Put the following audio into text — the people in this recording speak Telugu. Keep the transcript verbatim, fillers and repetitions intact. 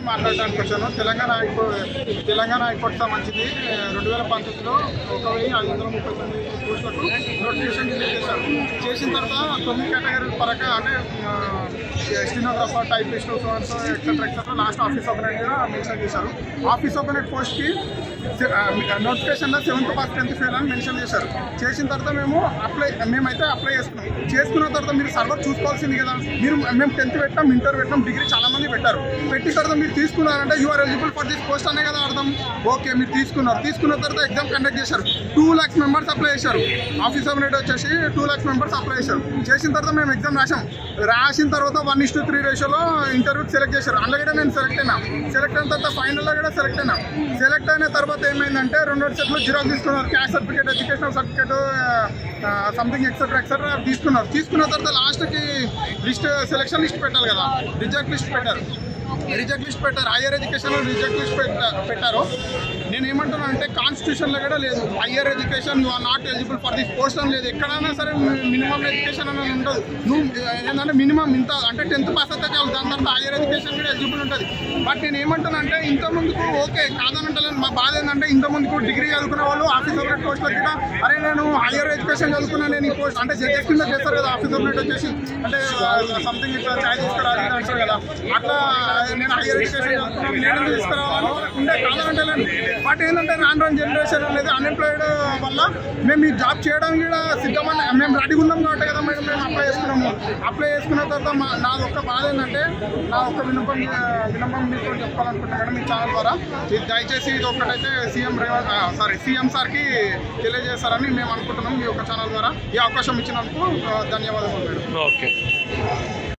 మాట్లాడడానికి వచ్చాను. తెలంగాణ తెలంగాణ హైకోర్టు సంబంధించింది రెండు వేల పంతొమ్మిదిలో ఒక వెయ్యి ఐదు వందల ముప్పై తొమ్మిది పోస్టులకు నోటిఫికేషన్ రిలీజ్ చేశారు. చేసిన తర్వాత తొమ్మిది కేటగిరీల పరంగా అంటే stenographer, typist, etcetera etcetera last office ఓపెనెట్గా మెన్షన్ చేశారు. ఆఫీస్ ఓపెనెట్ పోస్ట్కి నోటిఫికేషన్లో సెవెంత్ పాస్ టెన్త్ ఫెయిల్ అని మెన్షన్ చేశారు. చేసిన తర్వాత మేము అప్లై మేమైతే అప్లై చేసుకున్నాం. చేసుకున్న తర్వాత మీరు సర్వర్ చూసుకోవాల్సింది కదా. మీరు మేము టెన్త్ పెట్టాం, ఇంటర్ పెట్టాం, డిగ్రీ చాలా మంది పెట్టారు. పెట్టిన తర్వాత మీరు తీసుకున్నారంటే you are eligible for this post అనే కదా అర్థం. ఓకే, మీరు తీసుకున్నారు. తీసుకున్న తర్వాత ఎగ్జామ్ కండక్ట్ చేశారు. టూ ల్యాక్స్ మెంబర్స్ అప్లై చేశారు. ఆఫీస్ ఆఫ్ వచ్చేసి టూ ల్యాక్స్ మెంబర్స్ అప్లై చేశారు. చేసిన తర్వాత మేము ఎగ్జామ్ రాసాం. రాసిన తర్వాత వన్ ఇస్ టు త్రీ రేషియోలో ఇంటర్వ్యూకి సెలెక్ట్ చేశారు. అందులో నేను సెలెక్ట్ అయినా. సెలెక్ట్ అయిన తర్వాత ఫైనల్లో కూడా సెలెక్ట్ అయినా. సెలెక్ట్ అయిన తర్వాత ఏమైందంటే రెండు సెట్లు జిరాక్స్ తీసుకున్నారు. Caste certificate, educational certificate, something etcetera etcetera తీసుకున్నారు. తీసుకున్న తర్వాత లాస్ట్కి లిస్ట్ సెలెక్షన్ లిస్ట్ పెట్టాలి కదా, రిజెక్ట్ లిస్ట్ పెట్టారు. రిజెక్ట్ లిస్ట్ పెట్టారు. హైయర్ ఎడ్యుకేషన్ రిజెక్ట్ లిస్ట్ పెట్టారు. నేను ఏమంటున్నా అంటే కాన్స్టిట్యూషన్లో కూడా లేదు higher education you are not eligible for this post అని లేదు. ఎక్కడైనా సరే మినిమం ఎడ్యుకేషన్ అనేది ఉండదు. నువ్వు ఏంటంటే మినిమం ఇంత అంటే టెన్త్ పాస్ అయితే చాలు, దాని తర్వాత హైయర్ ఎడ్యుకేషన్ కూడా ఎలిజిబుల్ ఉంటుంది. బట్ నేను ఏమంటున్నా అంటే ఇంత ముందుకు ఓకే కాదనంటలేదు. మా బాధ ఏంటంటే ఇంత ముందుకు డిగ్రీ చదువుకునే వాళ్ళు ఆఫీస్ ఆఫ్ పోస్ట్లో కూడా అరే నేను హైయర్ ఎడ్యుకేషన్ చదువుకున్నా నేను ఈ పోస్ట్ అంటే జడ్జెస్ కింద చేస్తారు కదా ఆఫీస్ ఆఫ్ వచ్చేసి అంటే సంథింగ్ ఇట్లా ఛాయ్ తీసుకురావాలి అంటారు కదా. అట్లా నేను హైయర్ ఎడ్యుకేషన్ చదువుకున్నాను నేను తీసుకురావాలని ఉండే కాదనంటలేను. బట్ ఏంటంటే రాను రాను జనరేషన్ అనేది అన్ఎంప్లాయిడ్ వల్ల మేము ఈ జాబ్ చేయడానికి కూడా సిద్ధమని మేము రెడీగా ఉన్నాం కాబట్టి కదా మేడం మేము అప్లై చేసుకున్నాము. అప్లై చేసుకున్న తర్వాత మా నాది ఒక్క బాధ ఏంటంటే నా ఒక్క విన్నపం విన్నపం మీతో చెప్పాలనుకుంటున్నాను మేడం మీ ఛానల్ ద్వారా. ఇది దయచేసి ఇది ఒక్కటైతే సీఎం రేవంత్ సారీ సీఎం సార్కి తెలియజేస్తారని మేము అనుకుంటున్నాం మీ యొక్క ఛానల్ ద్వారా. ఈ అవకాశం ఇచ్చినందుకు ధన్యవాదాలు మేడం. ఓకే.